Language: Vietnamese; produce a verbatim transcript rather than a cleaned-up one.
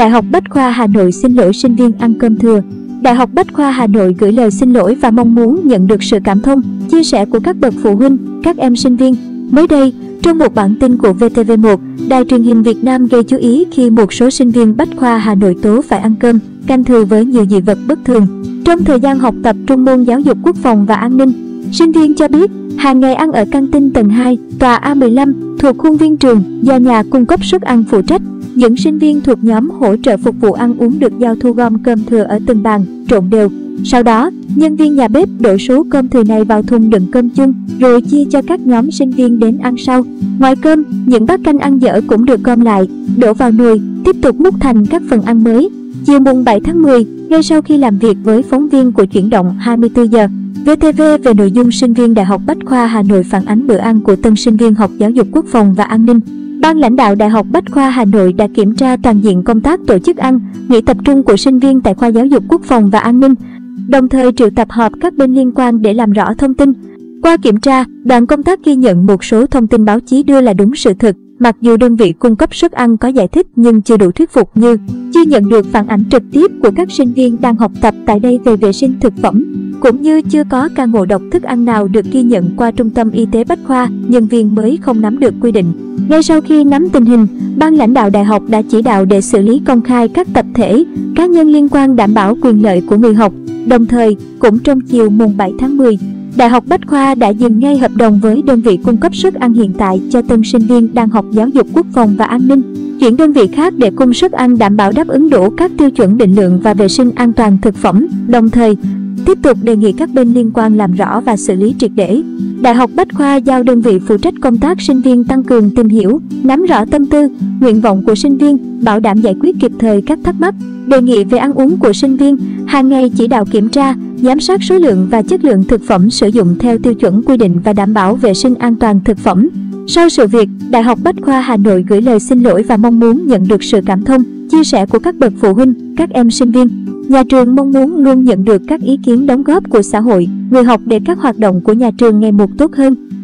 Đại học Bách khoa Hà Nội xin lỗi sinh viên ăn cơm thừa. Đại học Bách khoa Hà Nội gửi lời xin lỗi và mong muốn nhận được sự cảm thông, chia sẻ của các bậc phụ huynh, các em sinh viên. Mới đây, trong một bản tin của vê tê vê một, Đài truyền hình Việt Nam gây chú ý khi một số sinh viên Bách khoa Hà Nội tố phải ăn cơm, canh thừa với nhiều dị vật bất thường. Trong thời gian học tập trung môn giáo dục quốc phòng và an ninh, sinh viên cho biết hàng ngày ăn ở căng tin tầng hai, tòa A mười lăm thuộc khuôn viên trường do nhà cung cấp suất ăn phụ trách. Những sinh viên thuộc nhóm hỗ trợ phục vụ ăn uống được giao thu gom cơm thừa ở từng bàn, trộn đều. Sau đó, nhân viên nhà bếp đổ số cơm thừa này vào thùng đựng cơm chung, rồi chia cho các nhóm sinh viên đến ăn sau. Ngoài cơm, những bát canh ăn dở cũng được gom lại, đổ vào nồi, tiếp tục múc thành các phần ăn mới. Chiều mùng bảy tháng mười, ngay sau khi làm việc với phóng viên của Chuyển động hai mươi tư giờ, vê tê vê về nội dung sinh viên Đại học Bách khoa Hà Nội phản ánh bữa ăn của tân sinh viên học giáo dục quốc phòng và an ninh, Ban lãnh đạo Đại học Bách khoa Hà Nội đã kiểm tra toàn diện công tác tổ chức ăn, nghỉ tập trung của sinh viên tại khoa giáo dục quốc phòng và an ninh, đồng thời triệu tập họp các bên liên quan để làm rõ thông tin. Qua kiểm tra, đoàn công tác ghi nhận một số thông tin báo chí đưa là đúng sự thật, mặc dù đơn vị cung cấp suất ăn có giải thích nhưng chưa đủ thuyết phục, như chưa nhận được phản ánh trực tiếp của các sinh viên đang học tập tại đây về vệ sinh thực phẩm, cũng như chưa có ca ngộ độc thức ăn nào được ghi nhận qua trung tâm y tế Bách khoa, nhân viên mới không nắm được quy định. Ngay sau khi nắm tình hình, ban lãnh đạo đại học đã chỉ đạo để xử lý công khai các tập thể, cá nhân liên quan đảm bảo quyền lợi của người học. Đồng thời, cũng trong chiều mùng bảy tháng mười, Đại học Bách khoa đã dừng ngay hợp đồng với đơn vị cung cấp suất ăn hiện tại cho tân sinh viên đang học giáo dục quốc phòng và an ninh, chuyển đơn vị khác để cung suất ăn đảm bảo đáp ứng đủ các tiêu chuẩn định lượng và vệ sinh an toàn thực phẩm, đồng thời tiếp tục đề nghị các bên liên quan làm rõ và xử lý triệt để. Đại học Bách khoa giao đơn vị phụ trách công tác sinh viên tăng cường tìm hiểu, nắm rõ tâm tư, nguyện vọng của sinh viên, bảo đảm giải quyết kịp thời các thắc mắc, đề nghị về ăn uống của sinh viên, hàng ngày chỉ đạo kiểm tra, giám sát số lượng và chất lượng thực phẩm sử dụng theo tiêu chuẩn quy định và đảm bảo vệ sinh an toàn thực phẩm. Sau sự việc, Đại học Bách khoa Hà Nội gửi lời xin lỗi và mong muốn nhận được sự cảm thông, chia sẻ của các bậc phụ huynh, các em sinh viên. Nhà trường mong muốn luôn nhận được các ý kiến đóng góp của xã hội, người học để các hoạt động của nhà trường ngày một tốt hơn.